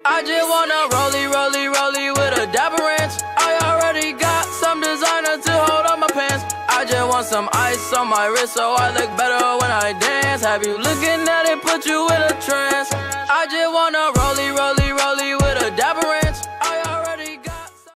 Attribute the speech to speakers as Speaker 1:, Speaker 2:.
Speaker 1: I just wanna rollie with a dapper ranch. I already got some designer to hold on my pants. I just want some ice on my wrist so I look better when I dance. Have you looking at it, put you in a trance. I just wanna